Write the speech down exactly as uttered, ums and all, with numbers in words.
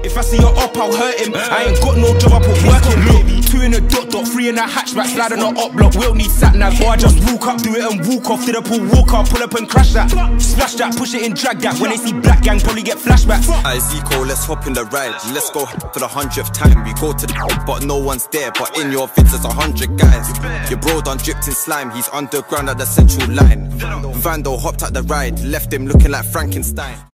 If I see her up, I'll hurt him. I ain't got no job, I put work in. Look, two in a dot dot, three in a hatchback, slide on a up block. We'll need sat nav, or I just walk up, do it and walk off. To the pool, walk up, pull up and crash that. Splash that, push it in, drag that. When they see black gang, probably get flashbacks. Aye, Zico, let's hop in the ride. Let's go for the hundredth time. We go to the but no one's there. But in your vids there's a hundred guys. Your bro done dripped in slime. He's underground at the central line. Vando hopped at the ride, left him looking like Frankenstein.